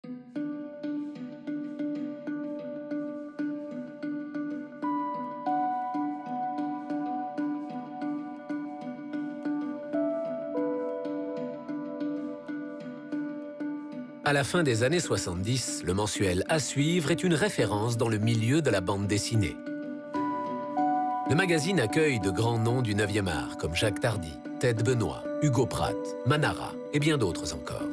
À la fin des années 70, le mensuel À Suivre est une référence dans le milieu de la bande dessinée. Le magazine accueille de grands noms du 9e art, comme Jacques Tardy, Ted Benoît, Hugo Pratt, Manara et bien d'autres encore.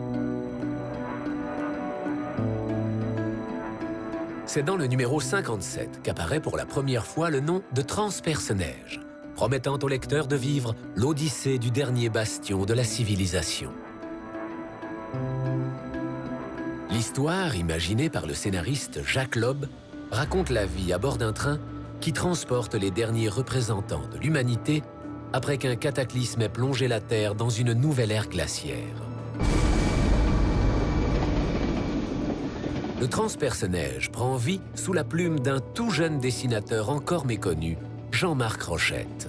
C'est dans le numéro 57 qu'apparaît pour la première fois le nom de Transperce-Neige, promettant au lecteur de vivre l'odyssée du dernier bastion de la civilisation. L'histoire, imaginée par le scénariste Jacques Lob, raconte la vie à bord d'un train qui transporte les derniers représentants de l'humanité après qu'un cataclysme ait plongé la Terre dans une nouvelle ère glaciaire. Le Transperce-Neige prend vie sous la plume d'un tout jeune dessinateur encore méconnu, Jean-Marc Rochette.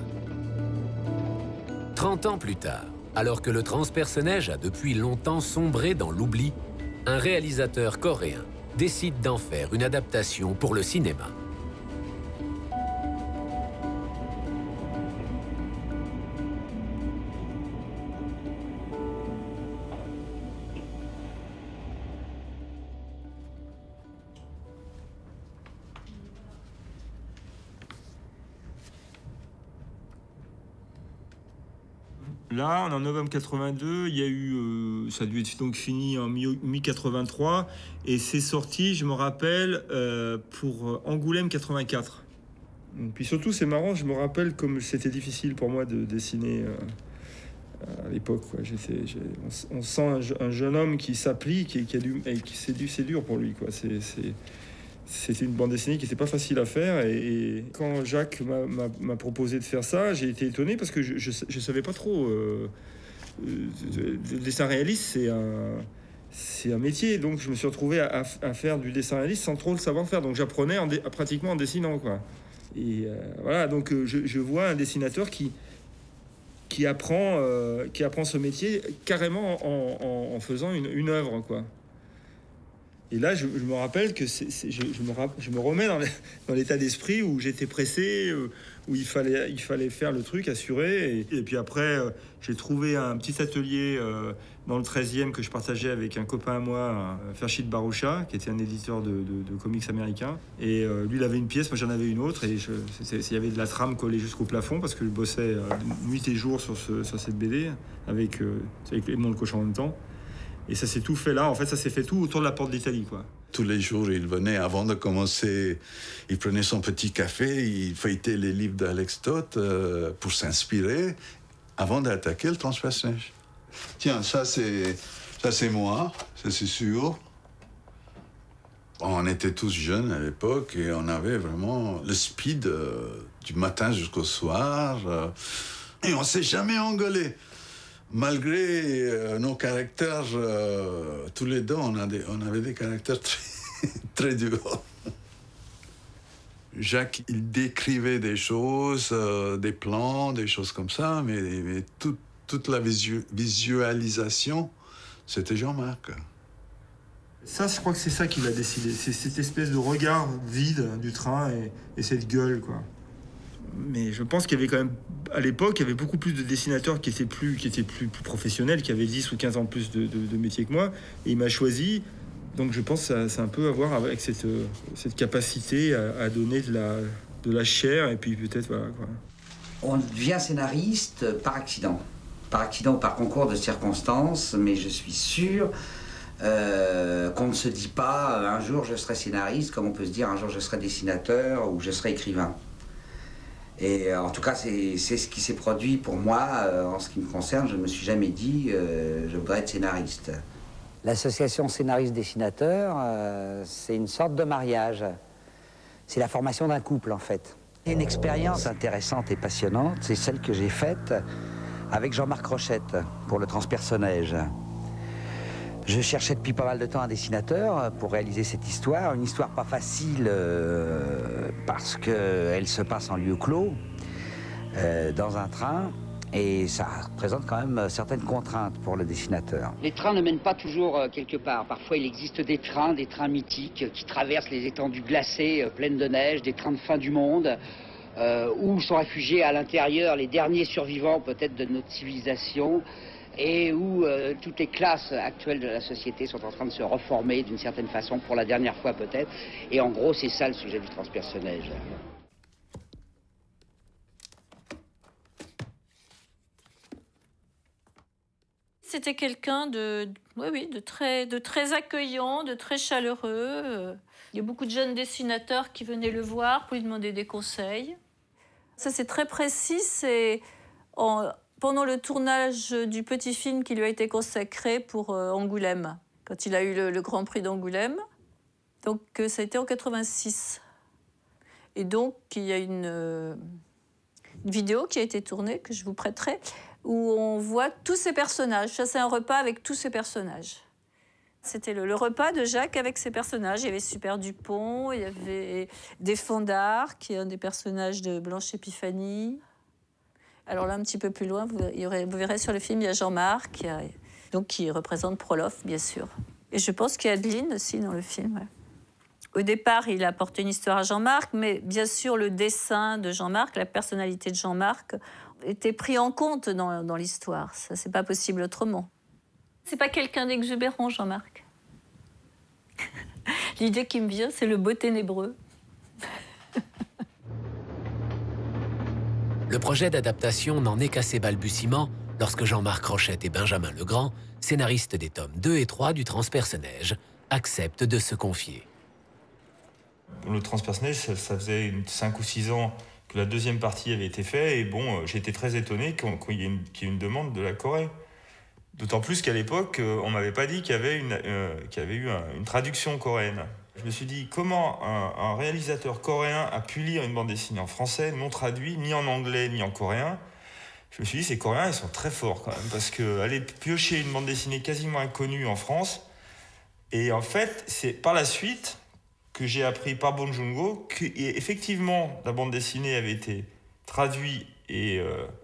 30 ans plus tard, alors que le Transperce-Neige a depuis longtemps sombré dans l'oubli, un réalisateur coréen décide d'en faire une adaptation pour le cinéma. Là, on est en novembre 82, il y a eu, ça a dû être donc fini en mi-83, et c'est sorti, je me rappelle, pour Angoulême 84. Et puis surtout, c'est marrant, je me rappelle comme c'était difficile pour moi de dessiner à l'époque. On sent un jeune homme qui s'applique et c'est dur pour lui, quoi. C'était une bande dessinée qui n'était pas facile à faire, et quand Jacques m'a proposé de faire ça, j'ai été étonné parce que je ne savais pas trop. Le dessin réaliste, c'est un métier, donc je me suis retrouvé à faire du dessin réaliste sans trop le savoir faire. Donc j'apprenais pratiquement en dessinant, quoi. Et voilà, donc je vois un dessinateur qui apprend ce métier carrément en faisant une œuvre, quoi. Et là, je me rappelle que je me remets dans l'état d'esprit où j'étais pressé, où il fallait faire le truc, assurer. Et puis après, j'ai trouvé un petit atelier dans le 13e que je partageais avec un copain à moi, Ferchid Baroucha, qui était un éditeur de comics américains. Et lui, il avait une pièce, moi j'en avais une autre. Et il y avait de la trame collée jusqu'au plafond parce que je bossais nuit et jour sur cette BD avec Edmond le Cochon en même temps. Et ça s'est tout fait là, en fait, ça s'est fait tout autour de la porte d'Italie, quoi. Tous les jours, il venait, avant de commencer, il prenait son petit café, il feuilletait les livres d'Alex Toth pour s'inspirer, avant d'attaquer le Transperce-Neige. Tiens, ça c'est moi, ça c'est sûr. On était tous jeunes à l'époque et on avait vraiment le speed du matin jusqu'au soir. Et on ne s'est jamais engueulé. Malgré nos caractères, tous les deux, on avait des caractères très durs. Jacques, il décrivait des choses, des plans, des choses comme ça, mais toute la visualisation, c'était Jean-Marc. Ça, je crois que c'est ça qui l'a décidé. C'est cette espèce de regard vide du train et cette gueule, quoi. Mais je pense qu'il y avait quand même, à l'époque, il y avait beaucoup plus de dessinateurs qui étaient plus professionnels, qui avaient 10 ou 15 ans de plus de métier que moi. Et il m'a choisi. Donc je pense que ça a un peu à voir avec cette capacité à donner de la chair. Et puis peut-être, voilà, quoi. On devient scénariste par accident. Par accident ou par concours de circonstances. Mais je suis sûr qu'on ne se dit pas un jour je serai scénariste, comme on peut se dire un jour je serai dessinateur ou je serai écrivain. Et en tout cas, c'est ce qui s'est produit pour moi. En ce qui me concerne, je ne me suis jamais dit je voudrais être scénariste. L'association scénariste-dessinateur, c'est une sorte de mariage. C'est la formation d'un couple, en fait. Une expérience intéressante et passionnante, c'est celle que j'ai faite avec Jean-Marc Rochette pour le Transperce-Neige. Je cherchais depuis pas mal de temps un dessinateur pour réaliser cette histoire. Une histoire pas facile parce qu'elle se passe en lieu clos, dans un train. Et ça représente quand même certaines contraintes pour le dessinateur. Les trains ne mènent pas toujours quelque part. Parfois, il existe des trains mythiques qui traversent les étendues glacées pleines de neige, des trains de fin du monde, où sont réfugiés à l'intérieur les derniers survivants peut-être de notre civilisation, et où toutes les classes actuelles de la société sont en train de se reformer d'une certaine façon, pour la dernière fois peut-être. Et en gros, c'est ça le sujet du transpersonnage. C'était quelqu'un de très accueillant, de très chaleureux. Il y a beaucoup de jeunes dessinateurs qui venaient le voir pour lui demander des conseils. Ça, c'est très précis. C'est pendant le tournage du petit film qui lui a été consacré pour Angoulême, quand il a eu le Grand Prix d'Angoulême. Donc, ça a été en 86. Et donc, il y a une vidéo qui a été tournée, que je vous prêterai, où on voit tous ces personnages. Ça, c'est un repas avec tous ces personnages. C'était le repas de Jacques avec ses personnages. Il y avait Super Dupont, il y avait des Fondard, qui est un des personnages de Blanche Épiphanie. Alors là, un petit peu plus loin, vous verrez sur le film, il y a Jean-Marc, qui représente Prolof, bien sûr. Et je pense qu'il y a Adeline aussi dans le film. Ouais. Au départ, il apportait une histoire à Jean-Marc, mais bien sûr, le dessin de Jean-Marc, la personnalité de Jean-Marc, était pris en compte dans l'histoire. Ça, c'est pas possible autrement. C'est pas quelqu'un d'exubérant, Jean-Marc. L'idée qui me vient, c'est le beau ténébreux. Le projet d'adaptation n'en est qu'à ses balbutiements lorsque Jean-Marc Rochette et Benjamin Legrand, scénaristes des tomes 2 et 3 du Transpersonnage, acceptent de se confier. Le Transpersonnage, ça faisait 5 ou 6 ans que la deuxième partie avait été faite, et bon, j'ai été très étonné qu'il y ait une demande de la Corée. D'autant plus qu'à l'époque, on m'avait pas dit qu'il y avait eu une traduction coréenne. Je me suis dit, comment un réalisateur coréen a pu lire une bande dessinée en français, non traduit, ni en anglais, ni en coréen? Je me suis dit, ces Coréens, ils sont très forts quand même, parce qu'aller piocher une bande dessinée quasiment inconnue en France, et en fait, c'est par la suite que j'ai appris par Bong Joon-ho qu'effectivement, la bande dessinée avait été traduite et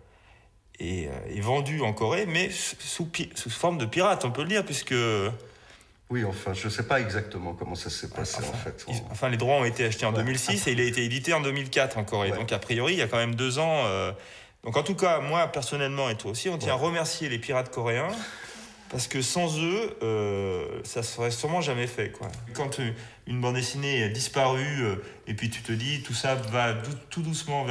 vendue en Corée, mais sous forme de pirate, on peut le dire, puisque... Oui, enfin, je ne sais pas exactement comment ça s'est passé, en fait. Enfin, les droits ont été achetés en 2006 et il a été édité en 2004 en Corée. Ouais. Donc, a priori, il y a quand même 2 ans... Donc, en tout cas, moi, personnellement, et toi aussi, on tient à remercier les pirates coréens, parce que sans eux, ça ne serait sûrement jamais fait, quoi. Quand une bande dessinée a disparu, et puis tu te dis, tout ça va tout doucement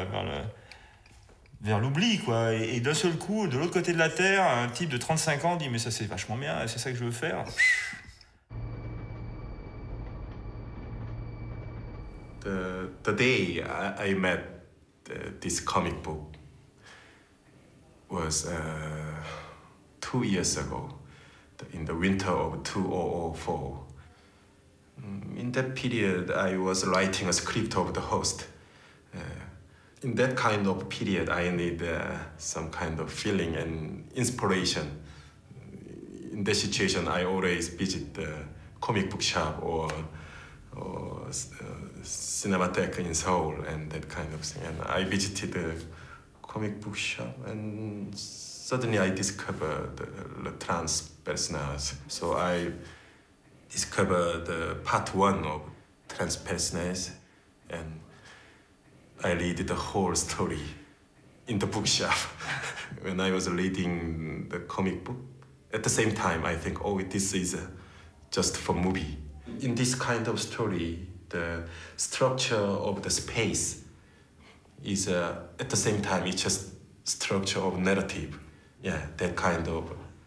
vers l'oubli, quoi. Et d'un seul coup, de l'autre côté de la Terre, un type de 35 ans dit « Mais ça, c'est vachement bien, c'est ça que je veux faire. » The day I met this comic book was 2 years ago, in the winter of 2004. In that period, I was writing a script of the host. In that kind of period, I need some kind of feeling and inspiration. In that situation, I always visit the comic book shop or Cinematheque in Seoul and that kind of thing. And I visited the comic book shop and suddenly I discovered the Transpersonnage. So I discovered the part 1 of Transpersonnage and I read the whole story in the bookshop when I was reading the comic book. At the same time, I think, oh, this is just for movie. In this kind of story, the structure of the space is, at the same time, it's just structure of narrative. Yeah, that kind of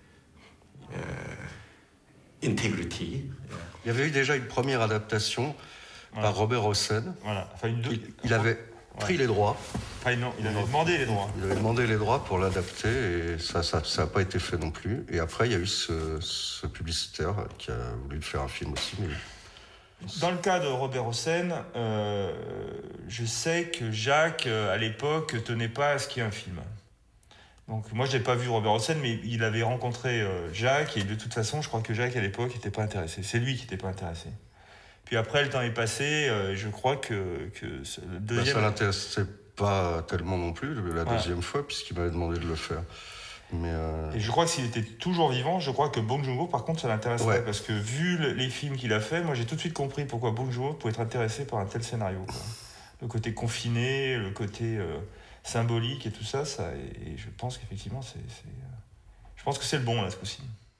integrity. Yeah. Il y avait eu déjà une première adaptation par Robert Hossein. Voilà. Enfin, il avait pris les droits. Enfin, non, il avait demandé les droits. Il avait demandé les droits pour l'adapter et ça n'a pas été fait non plus. Et après, il y a eu ce publicitaire qui a voulu faire un film aussi. Mais... Dans le cas de Robert Hossein, je sais que Jacques, à l'époque, tenait pas à ce qu'il y ait un film. Donc moi, je n'ai pas vu Robert Hossein, mais il avait rencontré Jacques et de toute façon, je crois que Jacques, à l'époque, n'était pas intéressé. C'est lui qui n'était pas intéressé. Puis après, le temps est passé, je crois que le deuxième... ça l'intéressait pas tellement non plus la deuxième fois, puisqu'il m'avait demandé de le faire. Mais Et je crois que s'il était toujours vivant, je crois que Bong Joon-ho, par contre, ça l'intéresserait. Parce que vu les films qu'il a fait, moi j'ai tout de suite compris pourquoi Bong Joon-ho pouvait être intéressé par un tel scénario, quoi. Le côté confiné, le côté symbolique et tout ça, et je pense qu'effectivement, je pense que c'est le bon, là, ce coup-ci.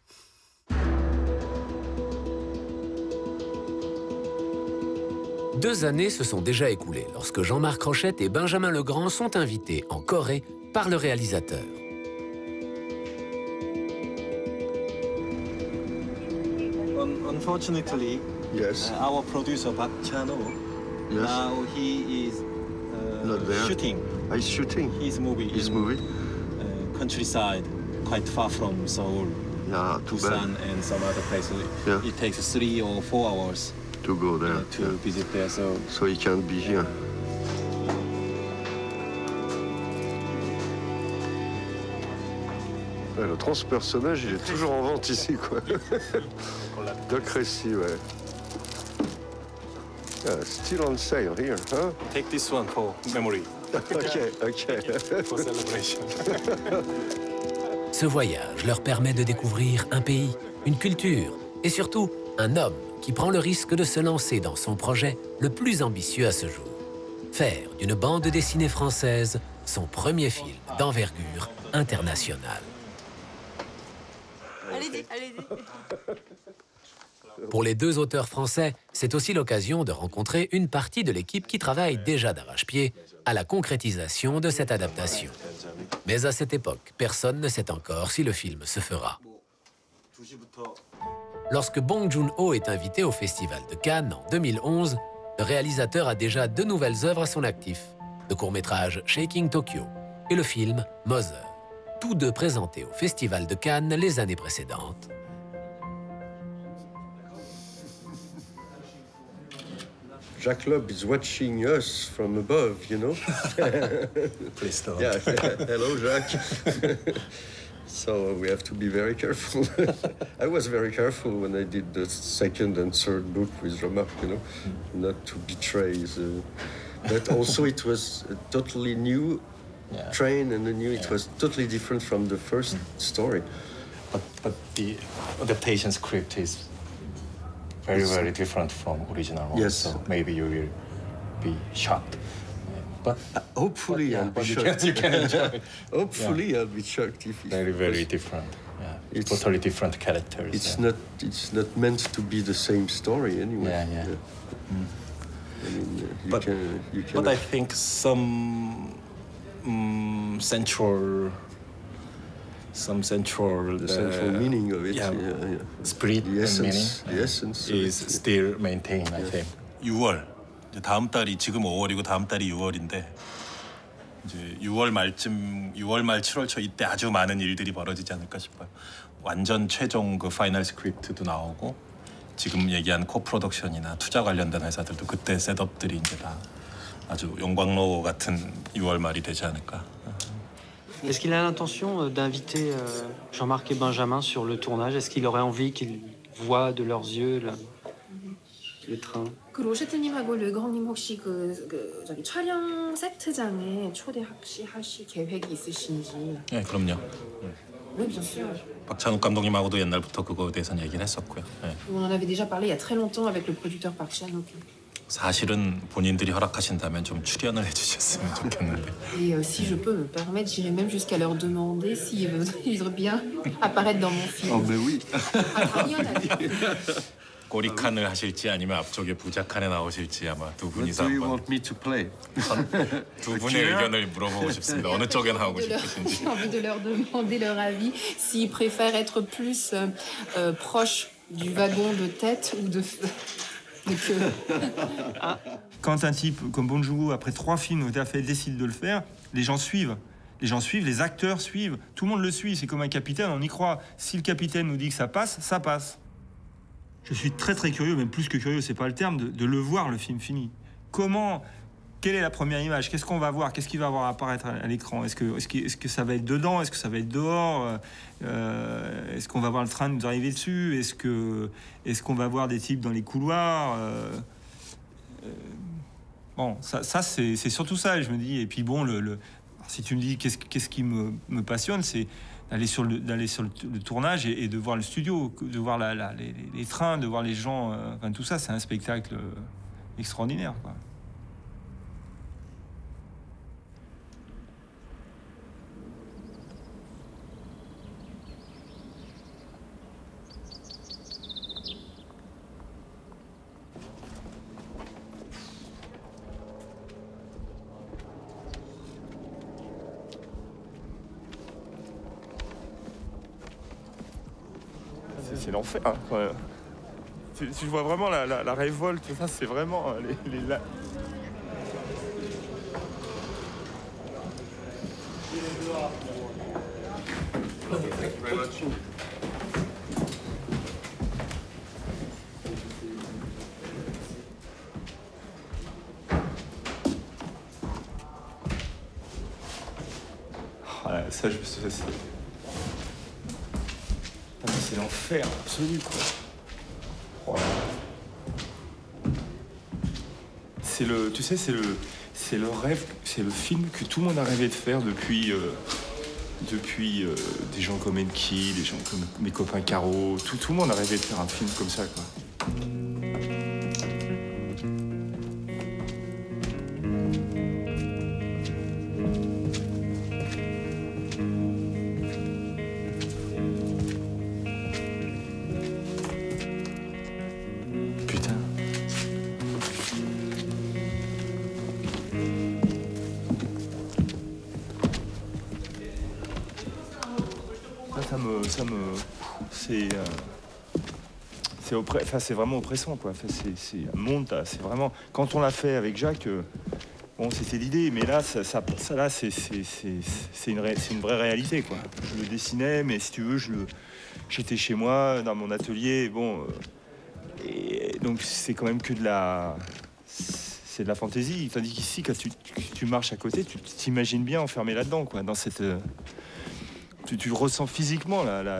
Deux années se sont déjà écoulées lorsque Jean-Marc Rochette et Benjamin Legrand sont invités en Corée par le réalisateur. Unfortunately, Yes. Our producer Park Chan-ho, Yes. now he is Not there. shooting He's shooting his movie his in movie. Countryside, quite far from Seoul, Yeah, too Busan, bad and some other places. Yeah. It takes 3 or 4 hours to go there. to Yeah. visit there. So he can't be here. Ouais, le transpersonnage, il est toujours en vente ici, quoi. Doc Récy, ouais. Yeah, still on sale here, huh? Take this one for memory, Okay. for celebration. Ce voyage leur permet de découvrir un pays, une culture et surtout un homme qui prend le risque de se lancer dans son projet le plus ambitieux à ce jour. Faire d'une bande dessinée française son premier film d'envergure internationale. Allez-y, allez-y. Pour les deux auteurs français, c'est aussi l'occasion de rencontrer une partie de l'équipe qui travaille déjà d'arrache-pied à la concrétisation de cette adaptation. Mais à cette époque, personne ne sait encore si le film se fera. Lorsque Bong Joon-ho est invité au Festival de Cannes en 2011, le réalisateur a déjà 2 nouvelles œuvres à son actif, le court-métrage Shaking Tokyo et le film Mother, tous deux présentés au Festival de Cannes les années précédentes. Jack Lobb is watching us from above, you know? Please don't. Yeah, hello, Jack. So we have to be very careful. I was very careful when I did the second and third book with Jean-Marc, you know, not to betray but also it was a totally new train and it was totally different from the first story. But the adaptation script is very different from original one. Yes. So maybe you will be shocked. But Hopefully I'll be shocked. You can enjoy it. Hopefully I'll be shocked if Very different. Yeah. It's- Totally different characters. It's yeah. not meant to be the same story anyway. Yeah. I mean, you can. But I think some central the central meaning of it, yeah, yeah. spirit The essence, and meaning the essence of is it. still maintained, I think. 6월. 이제 다음 달이 지금 5월이고 다음 달이 6월인데 이제 6월 말쯤 6월 말 7월 초 이때 아주 많은 일들이 벌어지지 않을까 싶어요. 완전 최종 그 파이널 스크립트도 나오고 지금 얘기한 코프로덕션이나 투자 관련된 회사들도 그때 셋업들이 이제 다 아주 용광로 같은 6월 말이 되지 않을까. Est-ce qu'il a l'intention d'inviter Jean-Marc et Benjamin sur le tournage? Est-ce qu'il aurait envie qu'ils voient de leurs yeux le train? 그 로셰트님하고 르그랑님 혹시 저기 촬영 세트장에 초대하실 계획이 있으신지? 네, 그럼요. Oui, bien sûr. 박찬욱 감독님하고도 옛날부터 그거에 대해서는 얘기를 했었고요. 네. On en avait déjà parlé il y a très longtemps avec le producteur Park Chan-wook. 사실은 본인들이 허락하신다면 좀 출연을 해주셨으면 좋겠는데. Et si je peux me permettre, j'irai même jusqu'à leur demander s'ils voudraient bien apparaître dans mon film. Oh, mais oui. 아, 당연하죠. 꼬리칸을 하실지 아니면 앞쪽에 부자칸에 나오실지 아마 두 What 분이서 do you 한번 want me to play? 두 분의 의견을 물어보고 싶습니다. 어느 쪽에 나오고 싶으신지. J'ai envie de leur demander leur avis, s'ils préfèrent être plus proches du wagon de tête ou de queue. Quand un type comme Bong Joon-ho, après 3 films tout à fait, décide de le faire, les gens suivent. Les gens suivent, les acteurs suivent, tout le monde le suit. C'est comme un capitaine, on y croit. Si le capitaine nous dit que ça passe, ça passe. Je suis très curieux, même plus que curieux, c'est pas le terme, de le voir, le film fini. Quelle est la première image? Qu'est-ce qu'on va voir? Qu'est-ce qui va avoir à apparaître à l'écran? Est-ce que ça va être dedans? Est-ce que ça va être dehors? Est-ce qu'on va voir le train nous arriver dessus? Est-ce qu'on va voir des types dans les couloirs? Bon, ça c'est surtout ça, je me dis. Et puis bon, si tu me dis qu'est-ce qui me passionne, c'est d'aller sur le tournage et de voir le studio, de voir les trains, de voir les gens. Enfin, tout ça, c'est un spectacle extraordinaire, quoi. C'est l'enfer, hein, quand même. Tu vois vraiment la révolte, tout ça, c'est vraiment ça, je me suis fait... C'est l'enfer absolu, quoi. Oh. Tu sais, c'est le rêve, c'est le film que tout le monde a rêvé de faire depuis des gens comme Enki, des gens comme mes copains Caro, tout le monde a rêvé de faire un film comme ça, quoi. C'est vraiment oppressant, quoi. C'est un monde, c'est vraiment... Quand on l'a fait avec Jacques, bon, c'était l'idée, mais là, c'est une vraie réalité, quoi. Je le dessinais, mais si tu veux, j'étais chez moi, dans mon atelier, bon... et donc, c'est quand même que de la... C'est de la fantaisie. Tandis qu'ici, quand tu marches à côté, tu t'imagines bien enfermé là-dedans, quoi, dans cette... Tu ressens physiquement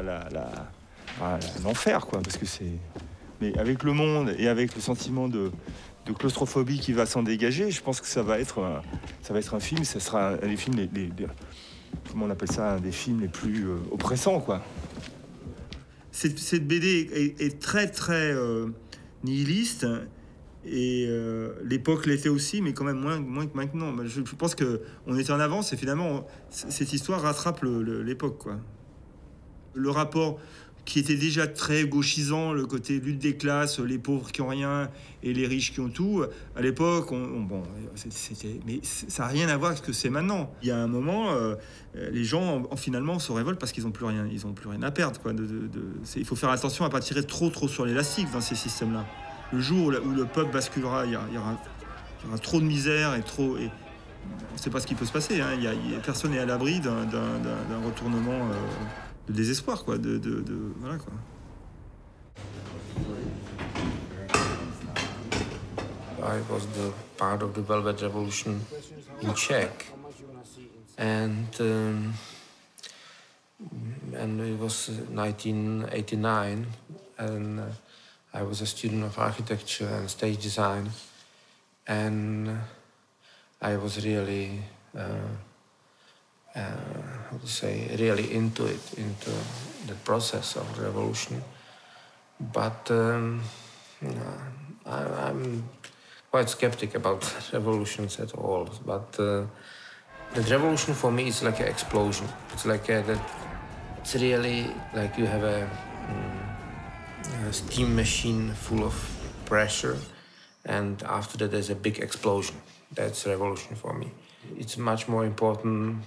l'enfer, quoi, parce que c'est... Mais avec le monde et avec le sentiment de claustrophobie qui va s'en dégager, je pense que ça va être un film, ça sera un des films comment on appelle ça, un des films les plus oppressants, quoi. Cette BD est très très nihiliste, et l'époque l'était aussi, mais quand même moins que maintenant. Je pense qu'on était en avance, et finalement cette histoire rattrape l'époque, quoi. Le rapport qui était déjà très gauchisant, le côté lutte des classes, les pauvres qui ont rien et les riches qui ont tout. À l'époque, mais ça n'a rien à voir avec ce que c'est maintenant. Il y a un moment, les gens finalement se révoltent parce qu'ils n'ont plus rien, à perdre, quoi. Il faut faire attention à ne pas tirer trop sur l'élastique dans ces systèmes-là. Le jour où le peuple basculera, il y aura trop de misère et on ne sait pas ce qui peut se passer, hein. Personne n'est à l'abri d'un retournement de désespoir, quoi, voilà, quoi. I was the part of the Velvet Revolution in Czech, and it was 1989, and I was a student of architecture and stage design, and I was really how to say, really into the process of the revolution. But I'm quite skeptic about revolutions at all. But the revolution for me is like an explosion. It's like it's really like you have a steam machine full of pressure, and after that there's a big explosion. That's revolution for me. It's much more important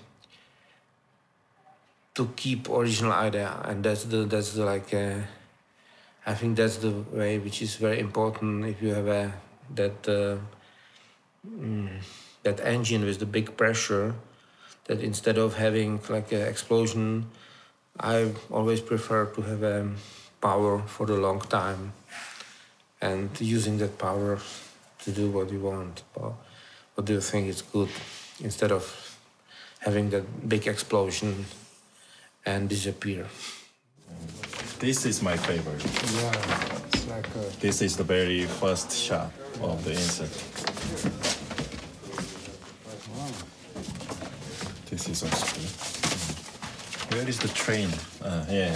to keep original idea, and that's the like I think that's the way which is very important. If you have that engine with the big pressure, that instead of having like an explosion, I always prefer to have a power for the long time, and using that power to do what you want. What do you think is good, instead of having that big explosion and disappear? This is my favorite. Yeah, it's like this is the very first shot of the insect. Where is the train? Yeah.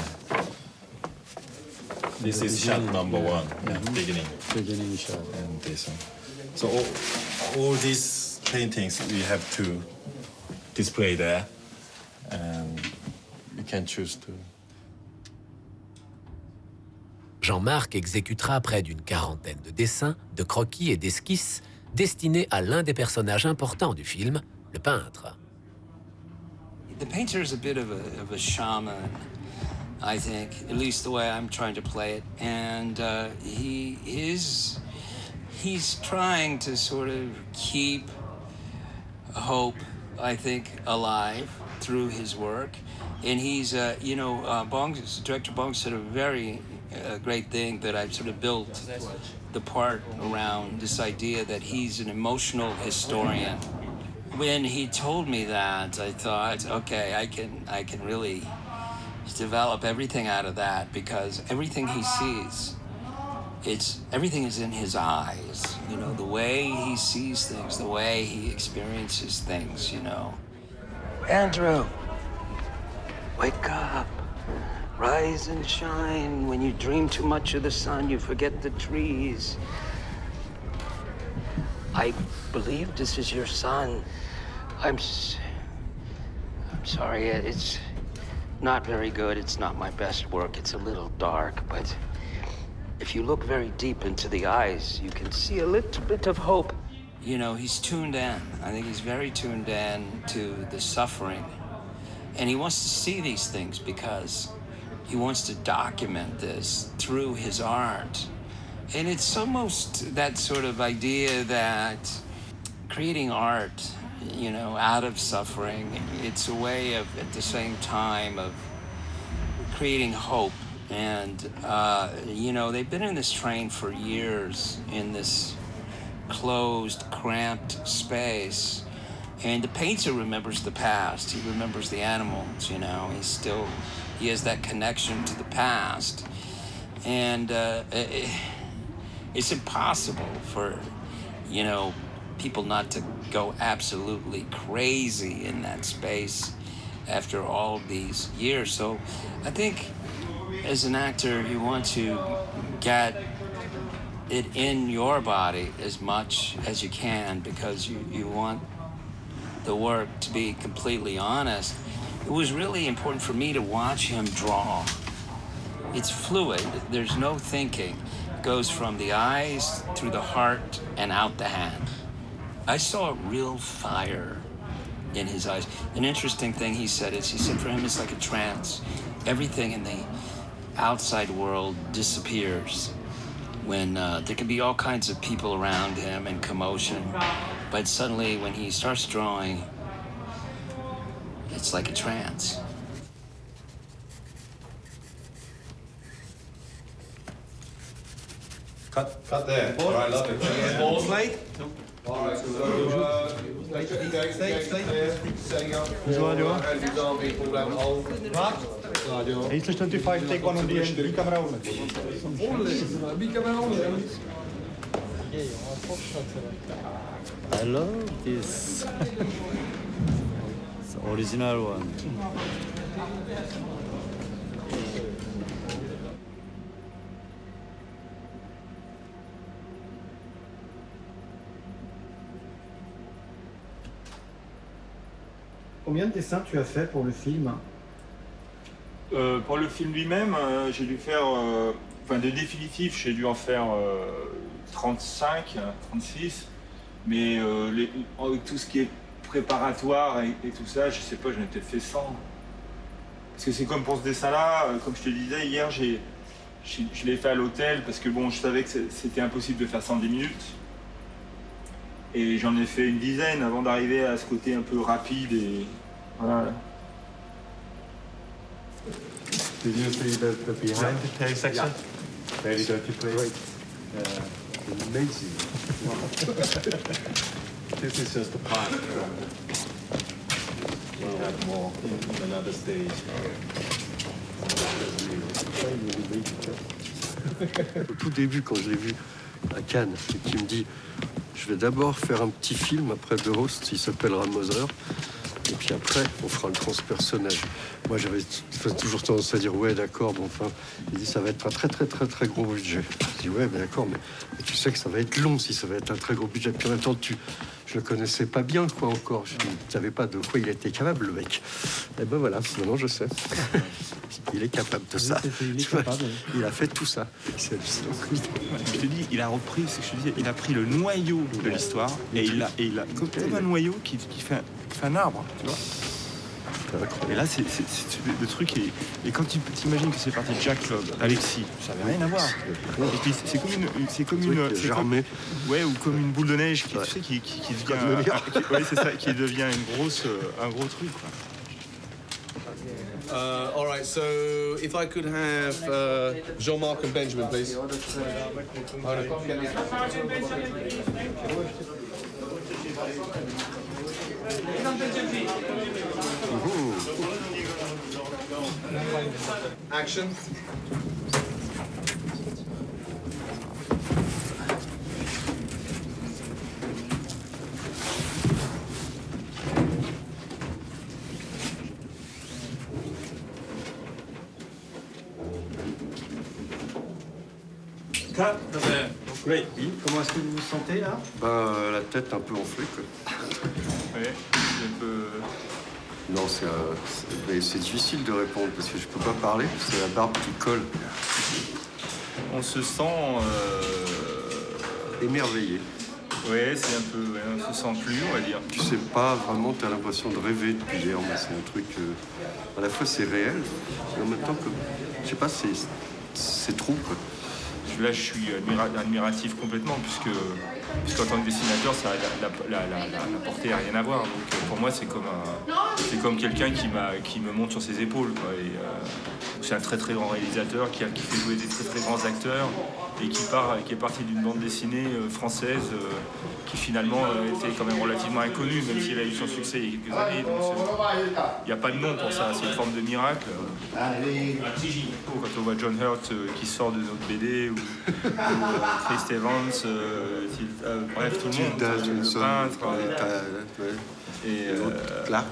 This is shot number one. Yeah, beginning. Beginning shot. And this one. So all these paintings we have to display there, and you can choose to. Jean-Marc exécutera près d'une quarantaine de dessins, de croquis et d'esquisses destinés à l'un des personnages importants du film, le peintre. The painter is a bit of a shaman, I think, at least the way I'm trying to play it. And he's trying to sort of keep hope, I think, alive through his work. And he's, you know, Director Bong said a very great thing that I've sort of built the part around this idea that he's an emotional historian. When he told me that, I thought, okay, I can really develop everything out of that, because everything he sees, everything is in his eyes. You know, the way he sees things, the way he experiences things, you know. Andrew, wake up. Rise and shine. When you dream too much of the sun, you forget the trees. I believe this is your son. I'm sorry, it's not very good. It's not my best work. It's a little dark, but if you look very deep into the eyes, you can see a little bit of hope. You know, he's tuned in. I think he's very tuned in to the suffering. And he wants to see these things because he wants to document this through his art. And it's almost that sort of idea that creating art, you know, out of suffering, it's a way of, at the same time, of creating hope. And, you know, they've been in this train for years in this closed, cramped space. And the painter remembers the past. He remembers the animals, you know. He has that connection to the past. And it's impossible for, you know, people not to go absolutely crazy in that space after all these years. So I think as an actor, you want to get it in your body as much as you can, because you want the work to be completely honest. It was really important for me to watch him draw. It's fluid, there's no thinking. It goes from the eyes through the heart and out the hand. I saw a real fire in his eyes. An interesting thing he said for him it's like a trance. Everything in the outside world disappears when there can be all kinds of people around him and commotion. But suddenly, when he starts drawing, it's like a trance. Cut there. All right, love it. Balls late. All right, so setting up. H25, take one on the end. B-camera only. I love this. It's the original one. Combien de dessins tu as fait pour le film? Pour le film lui-même, j'ai dû faire, enfin de définitif, j'ai dû en faire 35, 36, mais avec tout ce qui est préparatoire et tout ça, je sais pas, j'en ai peut-être fait 100. Parce que c'est comme pour ce dessin-là, comme je te disais hier, je l'ai fait à l'hôtel parce que bon, je savais que c'était impossible de faire ça en 10 minutes. Et j'en ai fait une dizaine avant d'arriver à ce côté un peu rapide et voilà. Did you see the behind the tail section? Yeah. Very dirty place. Amazing. This is just a part. We have more in another stage. Au tout début, quand je l'ai vu à Cannes, et qu'il me dit je vais d'abord faire un petit film après The Host, il s'appellera Mother. Et puis après, on fera le transpersonnage. Moi, j'avais toujours tendance à dire, ouais, d'accord, bon, enfin, il dit, ça va être un très gros budget. Je dis, ouais, mais d'accord, mais tu sais que ça va être long si ça va être un très gros budget. Puis en même temps, je le connaissais pas bien, quoi, encore. Je ne savais pas de quoi il était capable, le mec. Et ben voilà, maintenant je sais. Il est capable de ça. Il a fait tout ça. C'est hallucinant. Je te dis, il a repris, il a pris le noyau de l'histoire et il a comme un noyau qui fait un arbre, tu vois. Et là, c'est le truc. Et quand tu t'imagines que c'est parti de Jack Lobb, Alexis, ça n'avait rien à voir. Et puis c'est comme une germée. Ouais, ou comme une boule de neige qui, tu sais, qui devient. Ouais, c'est ça, qui devient un gros truc, quoi. All right, so if I could have Jean-Marc and Benjamin, please. Action. Oui. Comment est-ce que vous vous sentez là? La tête un peu enflée, quoi. Ouais, c'est un peu... Non, c'est difficile de répondre parce que je peux pas parler, c'est la barbe qui colle. On se sent... émerveillé. Ouais, c'est un peu... Ouais, on se sent plus, on va dire. Tu sais pas vraiment, tu as l'impression de rêver depuis hier, mais c'est un truc... à la fois c'est réel, et en même temps que... Je sais pas, c'est trop, quoi. Là, je suis admiratif complètement, puisqu'en tant que dessinateur, ça, la portée n'a rien à voir. Donc pour moi, c'est comme quelqu'un qui me monte sur ses épaules, quoi. C'est un très grand réalisateur qui fait jouer des très grands acteurs et qui est parti d'une bande dessinée française qui finalement était quand même relativement inconnue, même si elle a eu son succès il y a quelques années. Il n'y a pas de nom pour ça, c'est une forme de miracle. Quand on voit John Hurt qui sort de notre BD, ou Chris Evans, bref, tout le monde, le peintre. Et Clark,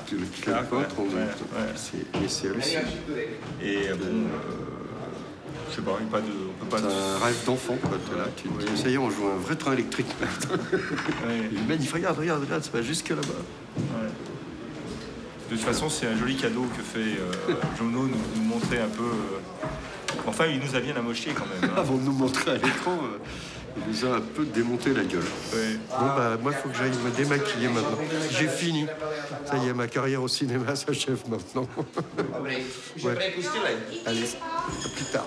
c'est hallucinant. Et bon, je sais pas, on peut pas. C'est un rêve d'enfant, quoi. Là, tu te dis, ça y est, on joue un vrai train électrique. Le mec, il fait, regarde, ça va jusque là-bas. Ouais. De toute façon, c'est un joli cadeau que fait Jono, nous montrer un peu. Enfin, il nous a bien amoché quand même. Hein. Avant de nous montrer à l'écran. Il nous a un peu démonté la gueule. Ouais. Bon, moi, il faut que j'aille me démaquiller maintenant. J'ai fini. Ça y est, ma carrière au cinéma s'achève maintenant. Ouais. Allez, à plus tard.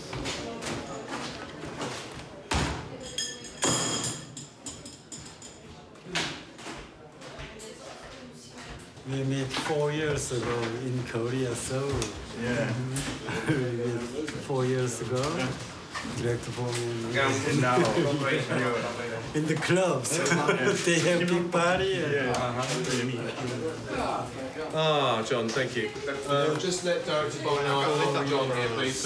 We met 4 years ago in Korea, so yeah. 4 years ago. Director for me. And now, in the clubs, they have big party. Ah, John, thank you. Just let Director Bob know. I'll let John here, please.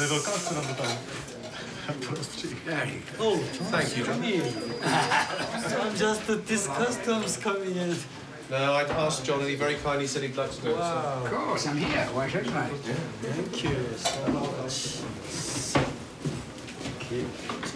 Oh, thank you, John. I'm just this customs coming in. No, I'd asked John and he very kindly said he'd like to do it. Wow. So. Of course, I'm here. Why shouldn't I? Yeah. Thank you so much. Okay.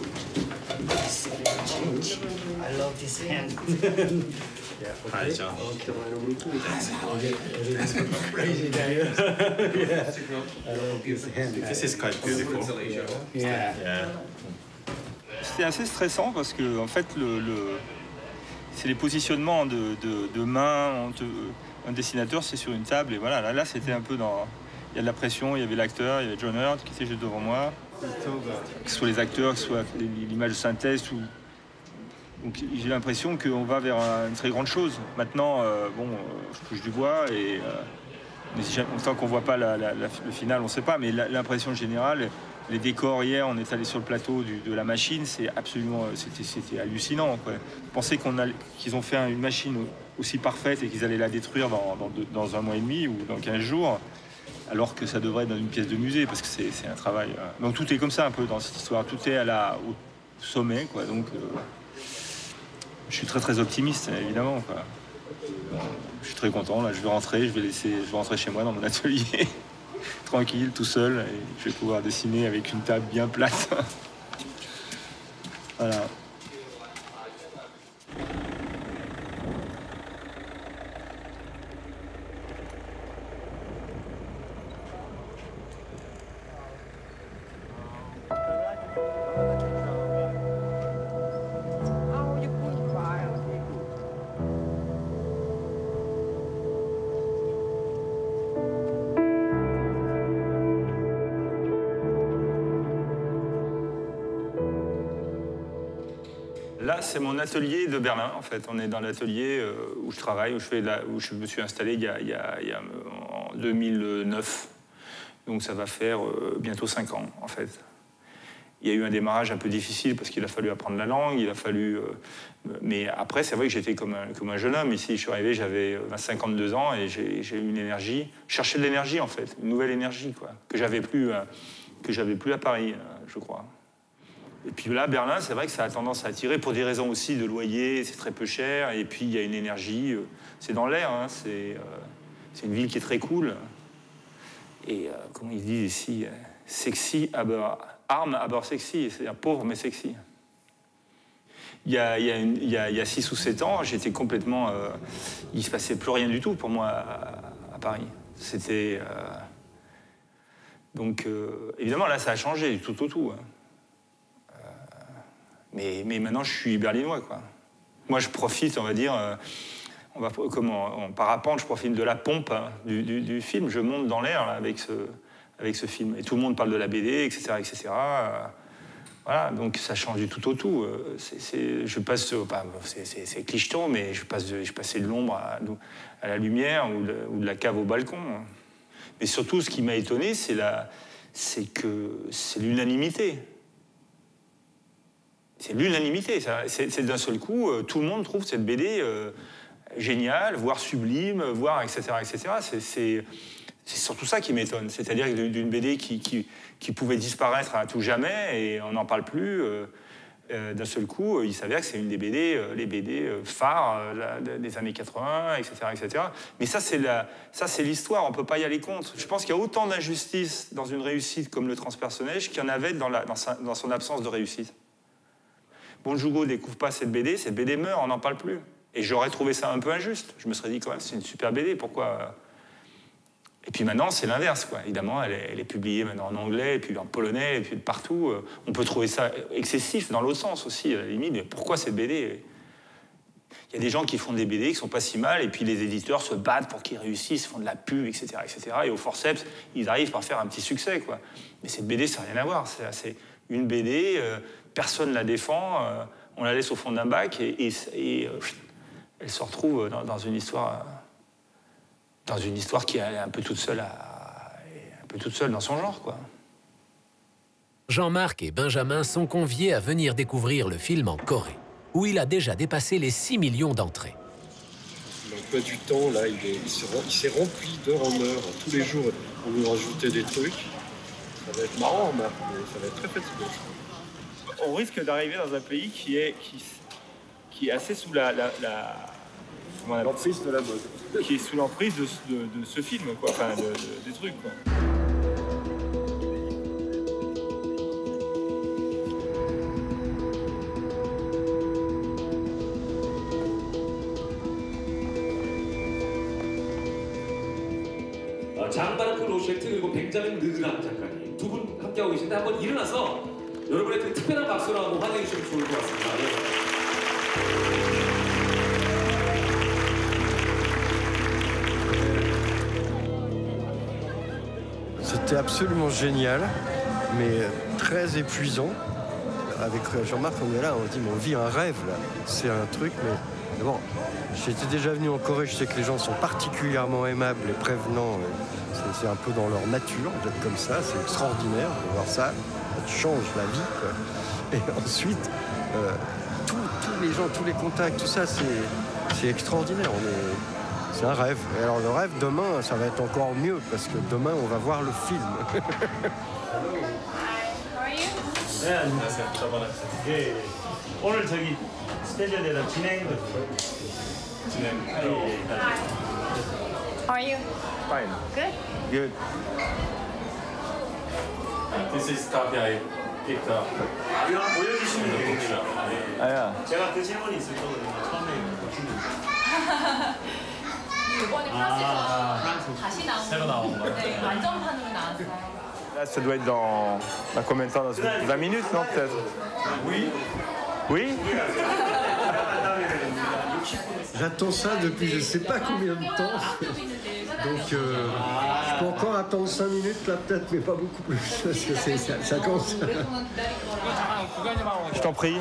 I love this hand. Yeah, okay. Hi, John. Okay. Crazy day. Yeah. I love this hand. This is quite beautiful. Yeah. Yeah. C'était assez stressant parce que en fait c'est les positionnements de main. Un dessinateur, c'est sur une table et voilà. Là, c'était un peu dans. Il y a de la pression. Il y avait l'acteur, il y avait John Hurt qui était juste devant moi. Que ce soit les acteurs, que ce soit l'image de synthèse. Donc j'ai l'impression qu'on va vers une très grande chose. Maintenant, je touche du bois et tant qu'on voit pas le final, on ne sait pas. Mais l'impression générale, les décors hier, on est allé sur le plateau de la machine, c'est absolument, c'était hallucinant, quoi. Penser qu'ils ont fait une machine aussi parfaite et qu'ils allaient la détruire dans 1 mois et demi ou dans 15 jours. Alors que ça devrait être dans une pièce de musée, parce que c'est un travail... Donc tout est comme ça un peu dans cette histoire, tout est au sommet, quoi. Donc je suis très optimiste, évidemment, quoi. Je suis très content, là, je vais rentrer chez moi dans mon atelier, tranquille, tout seul, et je vais pouvoir dessiner avec une table bien plate. Voilà. Là, c'est mon atelier de Berlin, en fait. On est dans l'atelier où je travaille, où je me suis installé en 2009. Donc ça va faire bientôt 5 ans, en fait. Il y a eu un démarrage un peu difficile parce qu'il a fallu apprendre la langue, mais après, c'est vrai que j'étais comme un jeune homme. Ici, je suis arrivé, j'avais 52 ans et j'ai eu une énergie. Je cherchais de l'énergie, en fait, une nouvelle énergie, quoi, que j'avais plus à Paris, je crois. Et puis là, Berlin, c'est vrai que ça a tendance à attirer pour des raisons aussi de loyer, c'est très peu cher. Et puis, il y a une énergie, c'est dans l'air, hein, c'est une ville qui est très cool. Et comment ils disent ici, sexy, arme à bord sexy, c'est-à-dire pauvre mais sexy. Il y a 6 ou 7 ans, j'étais complètement... il ne se passait plus rien du tout pour moi à Paris. C'était... Donc, évidemment, là, ça a changé du tout au tout. Hein. Mais maintenant, je suis berlinois, quoi. Moi, je profite, on va dire... en parapente, je profite de la pompe, hein, du film. Je monte dans l'air avec ce film. Et tout le monde parle de la BD, etc., etc. Voilà, donc ça change du tout au tout. Je passe... c'est clicheton, mais je passais de l'ombre à la lumière ou de la cave au balcon. Mais surtout, ce qui m'a étonné, c'est l'unanimité. C'est l'unanimité. C'est d'un seul coup, tout le monde trouve cette BD géniale, voire sublime, voire etc. etc. C'est surtout ça qui m'étonne. C'est-à-dire que d'une BD qui pouvait disparaître à tout jamais et on n'en parle plus, d'un seul coup, il s'avère que c'est une des BD, les BD phares des années 80, etc. etc. Mais ça, c'est l'histoire, on ne peut pas y aller contre. Je pense qu'il y a autant d'injustice dans une réussite comme le transpersonnage qu'il y en avait dans son absence de réussite. Bonjugo ne découvre pas cette BD meurt, on n'en parle plus. Et j'aurais trouvé ça un peu injuste. Je me serais dit, quand même, c'est une super BD, pourquoi... Et puis maintenant, c'est l'inverse, quoi. Évidemment, elle est publiée maintenant en anglais, et puis en polonais, et puis de partout. On peut trouver ça excessif dans l'autre sens aussi, à la limite, mais pourquoi cette BD ? Il y a des gens qui font des BD qui sont pas si mal, et puis les éditeurs se battent pour qu'ils réussissent, font de la pub, etc., etc. Et au forceps, ils arrivent par faire un petit succès, quoi. Mais cette BD, ça n'a rien à voir. C'est une BD, personne ne la défend, on la laisse au fond d'un bac, et elle se retrouve dans une histoire qui est un peu toute seule dans son genre, quoi. Jean-Marc et Benjamin sont conviés à venir découvrir le film en Corée, où il a déjà dépassé les 6 millions d'entrées. L'emploi du temps, là, il s'est rempli d'heure en heure. Tous les jours, on nous rajoutait des trucs. Ça va être marrant, mais ça va être très fatigant. On risque d'arriver dans un pays qui est assez sous l'emprise de la mode. Qui est sous l'emprise de ce film, quoi. Enfin, des trucs, quoi. 장바람 큰 로셰트 그리고 벤자민 느그람 작가님 두 분 함께하고 계신데 한번 일어나서 여러분의 그 특별한 박수로 한번 환영해 주시면 좋을 것 같습니다. C'était absolument génial, mais très épuisant. Avec Jean-Marc, on est là, on dit, mais on vit un rêve, là. C'est un truc, mais d'abord, j'étais déjà venu en Corée, je sais que les gens sont particulièrement aimables et prévenants. C'est un peu dans leur nature d'être comme ça, c'est extraordinaire de voir ça. Ça change la vie, quoi. Et ensuite, tous les gens, tous les contacts, tout ça, c'est extraordinaire. C'est un rêve. Et alors le rêve, demain, ça va être encore mieux, parce que demain, on va voir le film. 네, 안녕하세요. 저번에 오늘 저기 스케줄에 대한 진행 How are you? Fine. Good. Good. This is coffee I picked up. 보여주시면 됩니다. 아야. 제가 그 질문이 있을 거거든요. 처음에 이번에 프랑스에서 다시 나온 새로 나온 거. 네, 완전판으로 나왔어요. Là, ça doit être dans combien de temps? Dans 20 minutes, non, peut-être? Oui. Oui? J'attends ça depuis je ne sais pas combien de temps. Donc je peux encore attendre 5 minutes là peut-être, mais pas beaucoup plus. Parce que ça commence. Je t'en prie.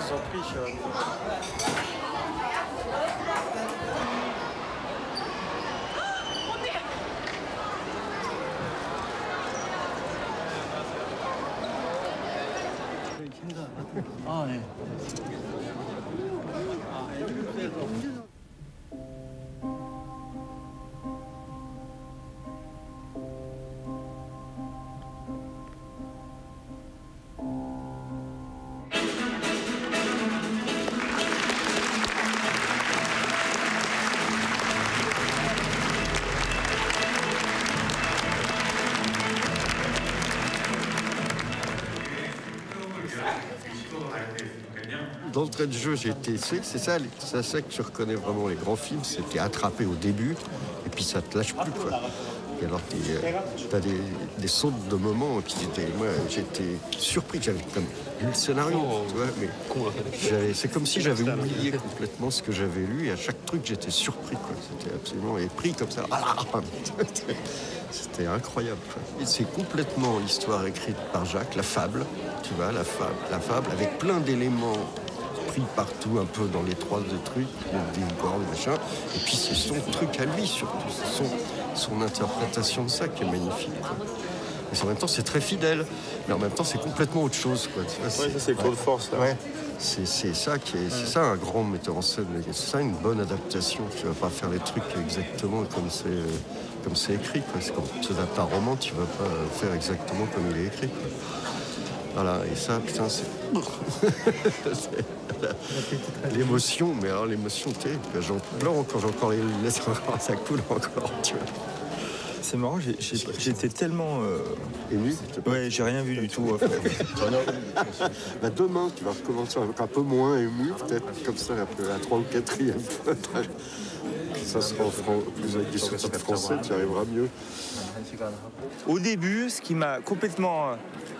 아, 네. D'entrée de jeu, j'ai été. C'est ça que tu reconnais vraiment les grands films, c'est t'es attrapé au début et puis ça te lâche plus, quoi. Et alors t'as des sautes de moments qui étaient. Moi, j'étais surpris, j'avais comme lu le scénario, tu vois, mais c'est comme si j'avais oublié complètement ce que j'avais lu et à chaque truc j'étais surpris, quoi. C'était absolument pris comme ça. C'était incroyable, quoi. Et c'est complètement l'histoire écrite par Jacques, la fable, tu vois, la fable avec plein d'éléments pris partout, un peu dans les trois de trucs, des décors, des machins. Et puis c'est son truc à lui surtout, c'est son interprétation de ça qui est magnifique, quoi. Et en même temps c'est très fidèle, mais en même temps c'est complètement autre chose, quoi. Tu vois, ça c'est Claude Force, là. Ouais. C'est ça c'est ça un grand metteur en scène, c'est ça une bonne adaptation. Tu vas pas faire les trucs exactement comme c'est écrit, quoi. C'est comme tu adaptes un roman, tu vas pas faire exactement comme il est écrit, quoi. Voilà, et ça, putain, c'est l'émotion, mais alors l'émotion, j'en pleure quand j'ai encore les lunettes, ça coule encore, tu vois. C'est marrant, j'étais tellement ému. Ouais, j'ai rien vu du tout. Bah demain, tu vas recommencer un peu moins ému, peut-être comme ça, un peu à 3 ou 4e. Ça sera plus avec des sous-titres français, tu arriveras mieux. Au début, ce qui m'a complètement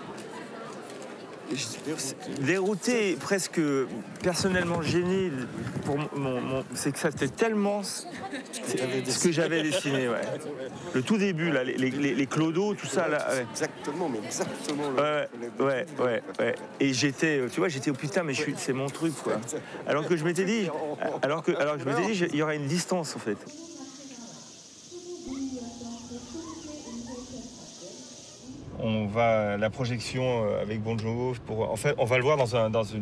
dérouté, presque personnellement gêné, c'est que ça c'était tellement ce que j'avais dessiné, ouais. Le tout début, là, les clodos, tout ça, là. Ouais. Exactement, mais exactement. Ouais. Et j'étais oh putain, mais c'est mon truc, quoi. Alors que je m'étais dit, il y aurait une distance, en fait. On va à la projection avec Bong Joon-ho en fait, on va le voir dans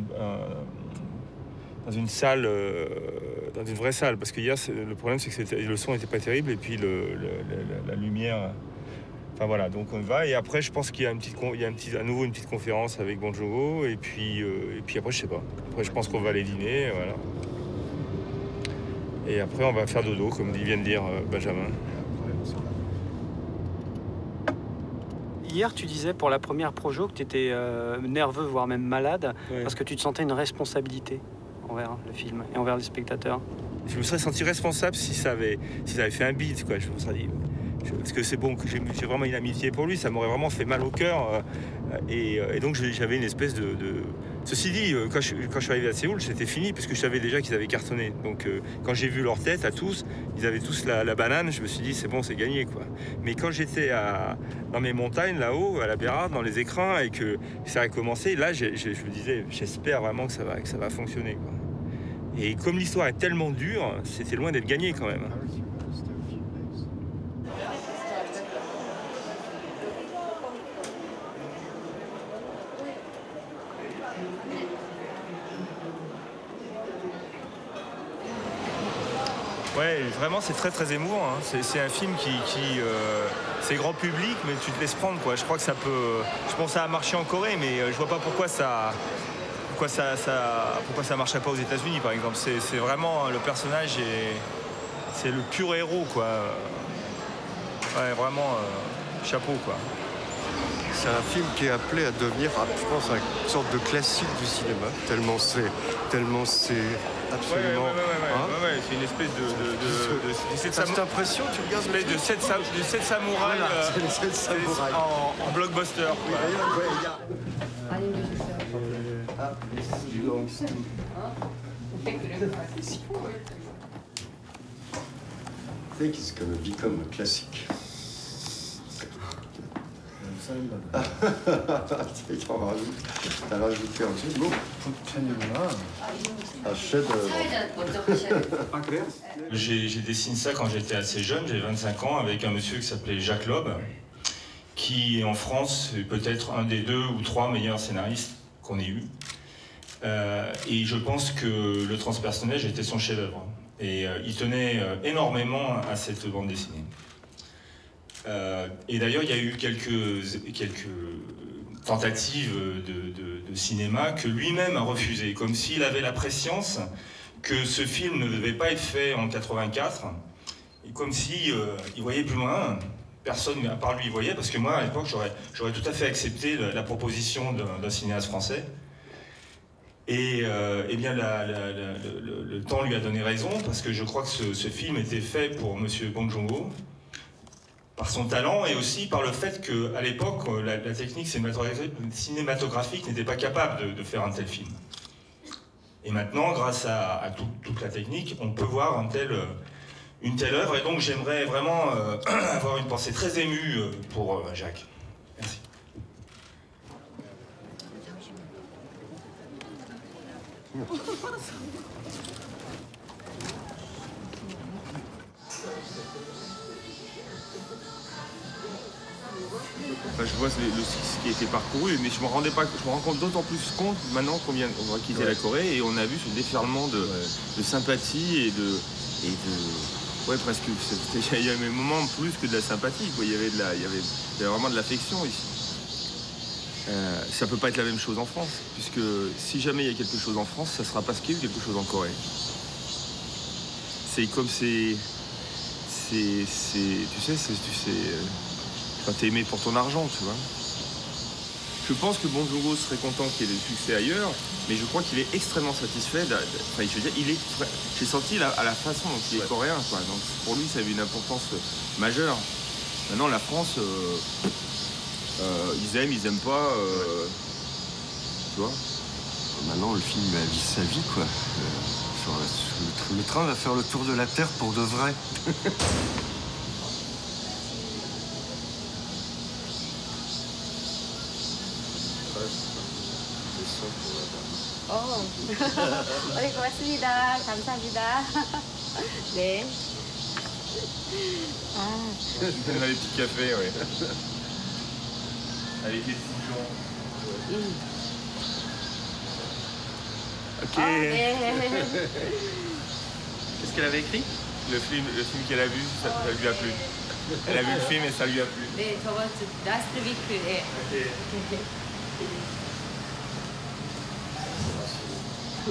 une salle, dans une vraie salle, parce qu'hier, le problème, c'est que le son n'était pas terrible, et puis la lumière. Enfin voilà, donc on va, et après, je pense qu'il y a à nouveau une petite conférence avec Bong Joon-ho, et puis après, je sais pas. Après, je pense qu'on va aller dîner, voilà. Et après, on va faire dodo, comme vient de dire Benjamin. Hier, tu disais pour la première projo que tu étais nerveux, voire même malade, parce que tu te sentais une responsabilité envers le film et envers les spectateurs. Je me serais senti responsable si ça avait fait un bide, quoi. Je me serais dit, parce que c'est bon, que j'ai vraiment une amitié pour lui, ça m'aurait vraiment fait mal au cœur. Et donc j'avais une espèce de... Ceci dit, quand je suis arrivé à Séoul, c'était fini, parce que je savais déjà qu'ils avaient cartonné. Donc quand j'ai vu leur tête à tous, ils avaient tous la banane, je me suis dit, c'est bon, c'est gagné, quoi. Mais quand j'étais dans mes montagnes, là-haut, à la Bérarde, dans les écrins, et que ça a commencé, là, je me disais, j'espère vraiment que ça va fonctionner, quoi. Et comme l'histoire est tellement dure, c'était loin d'être gagné, quand même. Ouais, vraiment, c'est très très émouvant, hein. C'est un film qui c'est grand public, mais tu te laisses prendre, quoi. Je crois que ça peut... Je pense que ça a marché en Corée, mais je vois pas pourquoi ça pourquoi ça marcherait pas aux États-Unis, par exemple. C'est vraiment le personnage, c'est le pur héros, quoi. Ouais, vraiment, chapeau, quoi. C'est un film qui est appelé à devenir, je pense, une sorte de classique du cinéma, tellement c'est absolument... Ouais, c'est une espèce de cette impression, tu regardes... Une espèce de 7 samouraïs en blockbuster. I think it's gonna become a classic. T'as rajouté un petit mot. Un chef-d'œuvre. J'ai dessiné ça quand j'étais assez jeune, j'avais 25 ans, avec un monsieur qui s'appelait Jacques Lob, qui est en France peut-être un des 2 ou 3 meilleurs scénaristes qu'on ait eu. Et je pense que Le Transpersonnage était son chef-d'œuvre. Et il tenait énormément à cette bande dessinée. Et d'ailleurs, il y a eu quelques tentatives de cinéma que lui-même a refusé, comme s'il avait la prescience que ce film ne devait pas être fait en 84, et comme si il voyait plus loin. Personne à part lui y voyait, parce que moi, à l'époque, j'aurais tout à fait accepté la proposition d'un cinéaste français. Et eh bien, le temps lui a donné raison, parce que je crois que ce film était fait pour M. Bong Joon-ho, par son talent et aussi par le fait qu'à l'époque, la technique cinématographique n'était pas capable de faire un tel film. Et maintenant, grâce à toute la technique, on peut voir une telle œuvre. Et donc, j'aimerais vraiment avoir une pensée très émue pour Jacques. Merci. Enfin, je vois ce qui a été parcouru, mais je me rends compte d'autant plus compte maintenant qu'on va quitter la Corée, et on a vu ce déferlement de sympathie et de ouais, presque, il y avait un moment plus que de la sympathie, quoi. Il y avait vraiment de l'affection ici. Ça peut pas être la même chose en France, puisque si jamais il y a quelque chose en France, ça sera parce qu'il y a eu quelque chose en Corée. C'est comme tu sais, quand t'es aimé pour ton argent, tu vois. Je pense que Bong Joon-ho serait content qu'il y ait du succès ailleurs, mais je crois qu'il est extrêmement satisfait. Enfin, je veux dire, j'ai senti à la façon dont il est coréen, quoi. Donc pour lui, ça avait une importance majeure. Maintenant, la France, ils aiment pas, tu vois. Maintenant, le film vit sa vie, quoi. Le train va faire le tour de la Terre pour de vrai. 고맙습니다. 감사합니다. 네. On a les petits cafés, oui. Avec les petits gens. Ok. Qu'est-ce qu'elle avait écrit? Le film qu'elle a vu, ça lui a plu. Elle a vu le film et ça lui a plu. 네, 저번 주 라스트 위크에. Les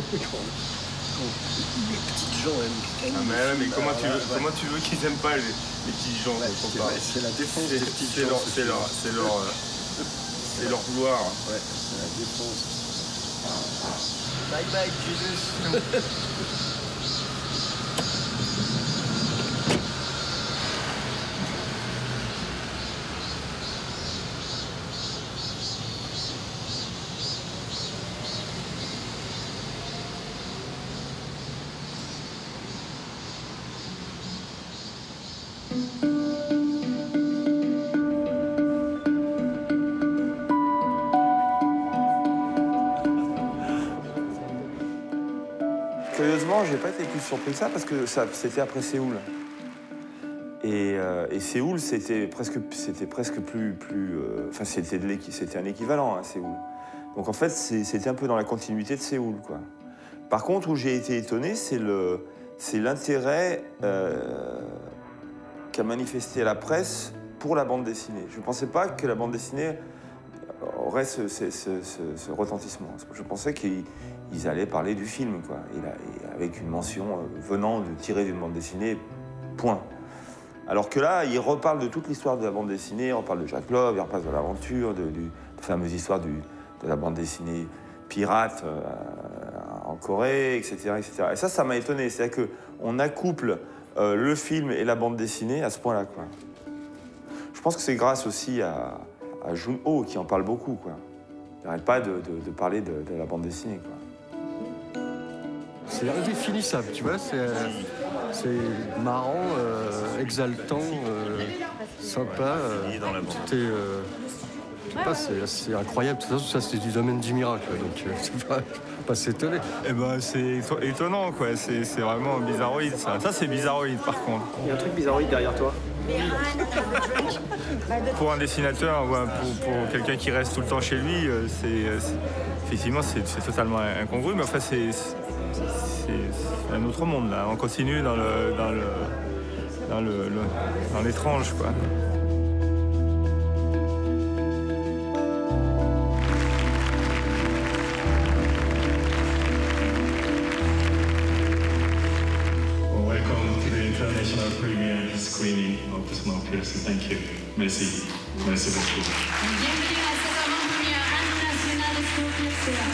petites gens aiment. Ah mais comment tu veux qu'ils aiment pas les petites gens? C'est la défense des petites gens. C'est leur vouloir. Ouais, c'est la défense. Bye bye, Jesus. Curieusement, j'ai pas été plus surpris que ça parce que c'était après Séoul. Et Séoul, c'était presque plus enfin, c'était un équivalent à Séoul. Donc en fait, c'était un peu dans la continuité de Séoul, quoi. Par contre, où j'ai été étonné, c'est l'intérêt qu'a manifesté la presse pour la bande dessinée. Je ne pensais pas que la bande dessinée aurait ce retentissement. Je pensais qu'ils allaient parler du film, quoi, et avec une mention venant de tirer d'une bande dessinée, point. Alors que là, ils reparlent de toute l'histoire de la bande dessinée, ils reparlent de Jacques Love, ils reparlent de l'aventure, de la fameuse histoire de la bande dessinée pirate en Corée, etc., etc. Et ça m'a étonné. C'est-à-dire qu'on accouple le film et la bande dessinée à ce point-là, quoi. Je pense que c'est grâce aussi à Jun-Ho qui en parle beaucoup, quoi. Il n'arrête pas de parler de la bande dessinée, quoi. C'est indéfinissable, tu vois, c'est marrant, exaltant, sympa. Tout est, je sais pas, c'est incroyable. De toute façon, ça c'est du domaine du miracle, donc c'est pas s'étonner. Eh ben, c'est étonnant, quoi. C'est vraiment bizarroïde, ça. Ça, c'est bizarroïde, par contre. Il y a un truc bizarroïde derrière toi. Pour un dessinateur, ouais, pour quelqu'un qui reste tout le temps chez lui, effectivement, c'est totalement incongru, mais enfin, c'est un autre monde, là. On continue dans l'étrange, quoi. Screening of the Snowpiercer. Thank you. Merci. Merci beaucoup. Bienvenue à cette avant-première internationale Snowpiercer.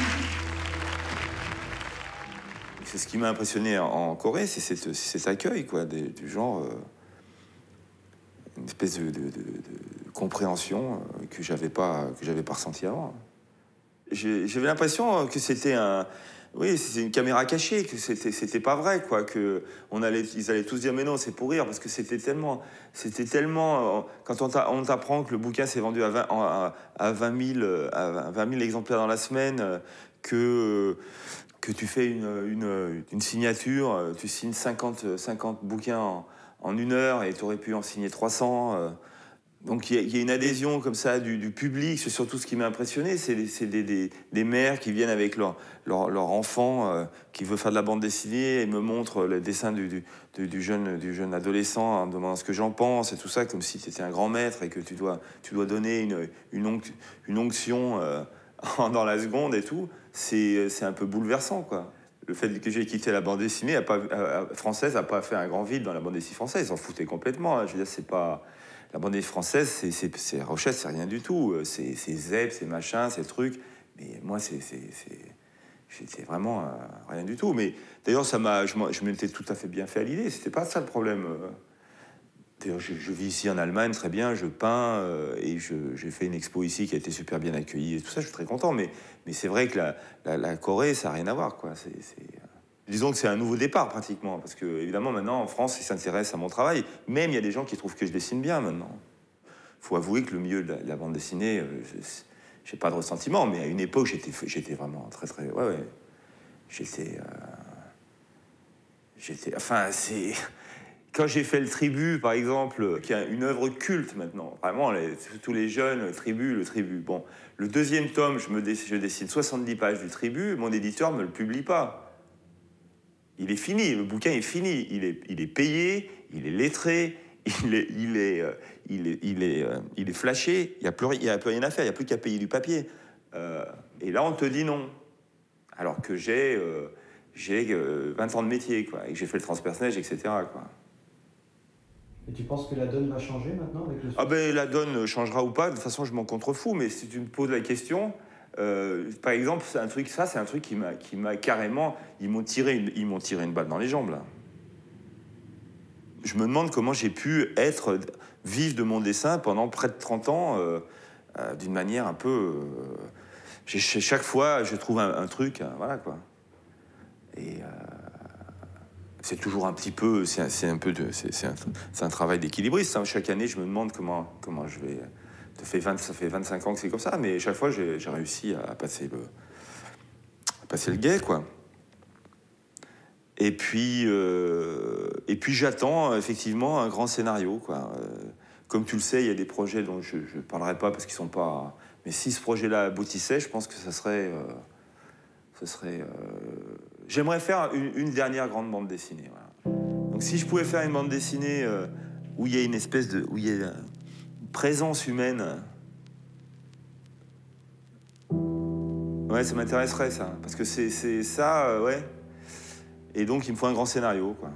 C'est ce qui m'a impressionné en Corée, c'est cet accueil, quoi, du genre, une espèce de compréhension que j'avais pas ressenti avant. J'avais l'impression que c'était c'était une caméra cachée, que c'était pas vrai, quoi, que ils allaient tous dire mais non, c'est pour rire, parce que c'était tellement quand on t'apprend que le bouquin s'est vendu à 20 000 exemplaires dans la semaine, que tu fais une signature, tu signes 50 bouquins en 1 heure et tu aurais pu en signer 300. Donc il y a une adhésion comme ça du public. C'est surtout ce qui m'a impressionné, c'est des mères qui viennent avec leur enfant qui veut faire de la bande dessinée et me montrent le dessin du jeune adolescent en demandant ce que j'en pense et tout ça, comme si c'était un grand maître et que tu dois donner une onction dans la seconde et tout. C'est un peu bouleversant, quoi. Le fait que j'ai quitté la bande dessinée française n'a pas fait un grand vide dans la bande dessinée française. Ils s'en foutaient complètement. Je veux dire, c'est pas... La bande dessinée française, c'est Rochette, c'est rien du tout. C'est Zep, c'est machin, c'est truc. Mais moi, j'étais vraiment rien du tout. Mais d'ailleurs, je m'étais tout à fait bien fait à l'idée. C'était pas ça le problème. D'ailleurs, je vis ici en Allemagne, très bien, je peins, et j'ai fait une expo ici qui a été super bien accueillie et tout ça, je suis très content. Mais c'est vrai que la Corée, ça n'a rien à voir, quoi. Disons que c'est un nouveau départ, pratiquement, parce que, évidemment, maintenant, en France, ils s'intéressent à mon travail. Même, il y a des gens qui trouvent que je dessine bien, maintenant. Il faut avouer que le milieu de la bande dessinée, j'ai pas de ressentiment, mais à une époque, j'étais vraiment très, très... Ouais. Enfin, c'est... Quand j'ai fait le Tribut, par exemple, qui est une œuvre culte, maintenant, vraiment, tous les jeunes, le Tribut... Bon, le 2e tome, je dessine 70 pages du Tribut, mon éditeur ne me le publie pas. Il est fini, le bouquin est fini, il est payé, il est lettré, il est flashé, il n'y a plus rien à faire, il n'y a plus qu'à payer du papier. Et là, on te dit non. Alors que j'ai 20 ans de métier, quoi, et que j'ai fait le transpersonnage, etc., quoi. Et tu penses que la donne va changer maintenant avec le... Ah ben, la donne changera ou pas, de toute façon, je m'en contrefous, mais si tu me poses la question... par exemple, c'est un truc qui m'a carrément... Ils m'ont tiré une balle dans les jambes, là. Je me demande comment j'ai pu vivre de mon dessin pendant près de 30 ans d'une manière un peu... chaque fois, je trouve un truc, voilà, quoi. Et c'est toujours un petit peu... C'est un travail d'équilibriste, hein. Chaque année, je me demande comment je vais... Ça fait 25 ans que c'est comme ça, mais chaque fois, j'ai réussi à passer le guet, quoi. Et puis j'attends effectivement un grand scénario, quoi. Comme tu le sais, il y a des projets dont je ne parlerai pas parce qu'ils sont pas... Mais si ce projet-là aboutissait, je pense que ça serait... J'aimerais faire une dernière grande bande dessinée, voilà. Donc si je pouvais faire une bande dessinée où il y a une espèce de... où il y a une présence humaine Ouais, ça m'intéresserait, ça. Parce que c'est ça, ouais. Et donc, il me faut un grand scénario, quoi.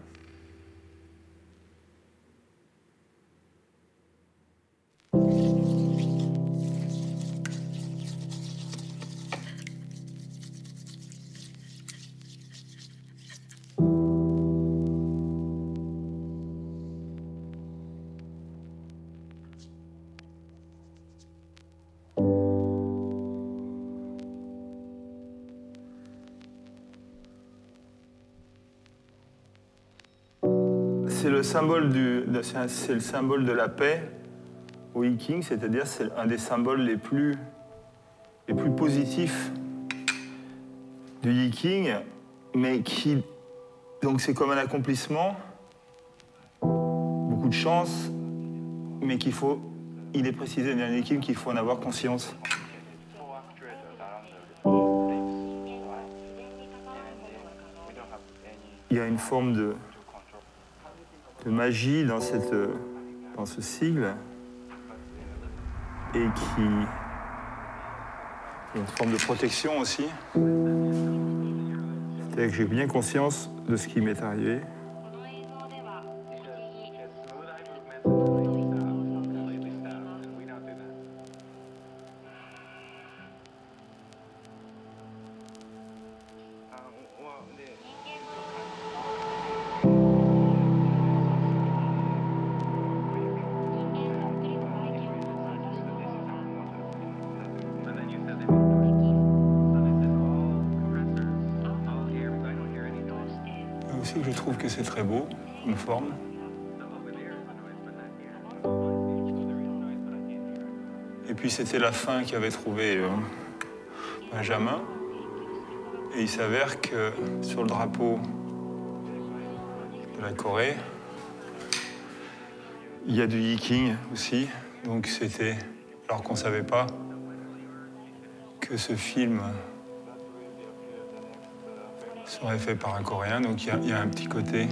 C'est le symbole de la paix au Yiking, c'est-à-dire c'est un des symboles les plus positifs du Yiking, mais qui donc c'est comme un accomplissement, beaucoup de chance, mais il est précisé dans le Yiking qu'il faut en avoir conscience. Il y a une forme de magie dans ce sigle et qui est une forme de protection aussi. C'est-à-dire que j'ai bien conscience de ce qui m'est arrivé. Aussi que je trouve que c'est très beau, une forme. Et puis c'était la fin qu'avait trouvé Benjamin. Et il s'avère que sur le drapeau de la Corée, il y a du Yiking aussi. Donc c'était, alors qu'on ne savait pas que ce film serait fait par un Coréen, donc il y a un petit côté,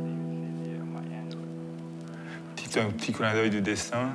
un petit clin d'œil du destin.